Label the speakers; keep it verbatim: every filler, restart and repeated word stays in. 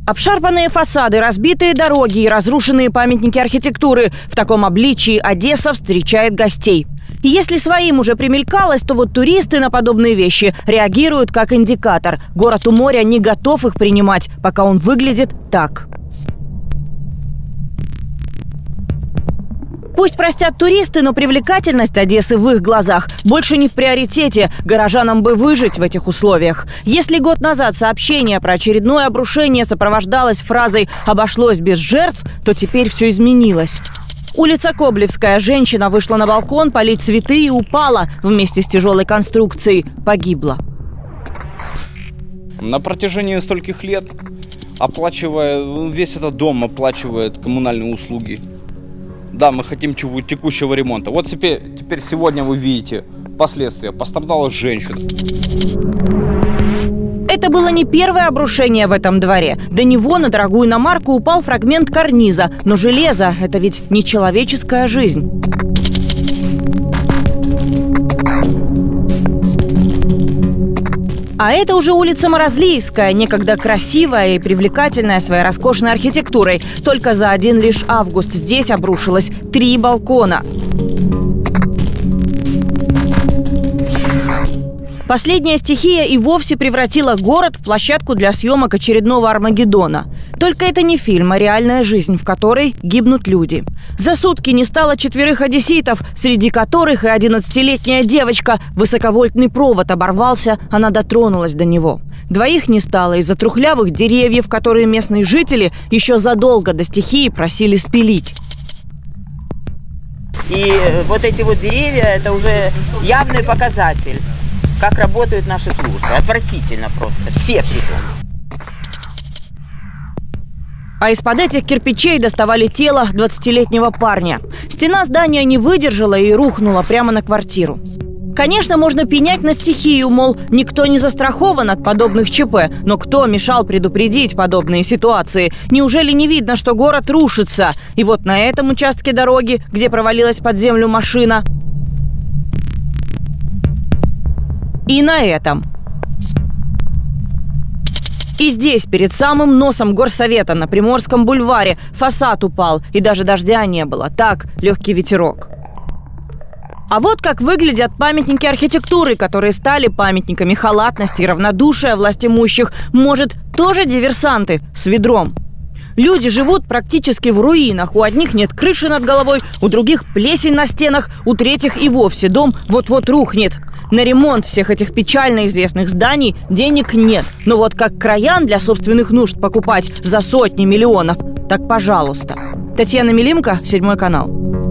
Speaker 1: Обшарпанные фасады, разбитые дороги и разрушенные памятники архитектуры. В таком обличии Одесса встречает гостей. И если своим уже примелькалось, то вот туристы на подобные вещи реагируют как индикатор. Город у моря не готов их принимать, пока он выглядит так. Пусть простят туристы, но привлекательность Одессы в их глазах больше не в приоритете. Горожанам бы выжить в этих условиях. Если год назад сообщение про очередное обрушение сопровождалось фразой «обошлось без жертв», то теперь все изменилось. Улица Коблевская. Женщина вышла на балкон полить цветы и упала вместе с тяжелой конструкцией. Погибла.
Speaker 2: На протяжении стольких лет, оплачивая, весь этот дом оплачивает коммунальные услуги. Да, мы хотим текущего ремонта. Вот теперь, теперь сегодня вы видите последствия. Пострадала женщина.
Speaker 1: Это было не первое обрушение в этом дворе. До него на дорогую иномарку упал фрагмент карниза. Но железо – это ведь не человеческая жизнь. А это уже улица Морозлиевская, некогда красивая и привлекательная своей роскошной архитектурой. Только за один лишь август здесь обрушилось три балкона. Последняя стихия и вовсе превратила город в площадку для съемок очередного Армагеддона. Только это не фильм, а реальная жизнь, в которой гибнут люди. За сутки не стало четверых одесситов, среди которых и одиннадцатилетняя девочка. Высоковольтный провод оборвался, она дотронулась до него. Двоих не стало из-за трухлявых деревьев, которые местные жители еще задолго до стихии просили спилить.
Speaker 3: И вот эти вот деревья – это уже явный показатель, как работают наши службы. Отвратительно просто. Все притом.
Speaker 1: А из-под этих кирпичей доставали тело двадцатилетнего парня. Стена здания не выдержала и рухнула прямо на квартиру. Конечно, можно пенять на стихию, мол, никто не застрахован от подобных ЧП. Но кто мешал предупредить подобные ситуации? Неужели не видно, что город рушится? И вот на этом участке дороги, где провалилась под землю машина, и на этом. И здесь, перед самым носом горсовета на Приморском бульваре, фасад упал, и даже дождя не было. Так, легкий ветерок. А вот как выглядят памятники архитектуры, которые стали памятниками халатности и равнодушия властимущих. Может, тоже диверсанты с ведром? Люди живут практически в руинах. У одних нет крыши над головой, у других плесень на стенах, у третьих и вовсе дом вот-вот рухнет. На ремонт всех этих печально известных зданий денег нет. Но вот как краян для собственных нужд покупать за сотни миллионов, так пожалуйста. Татьяна Милимко, Седьмой канал.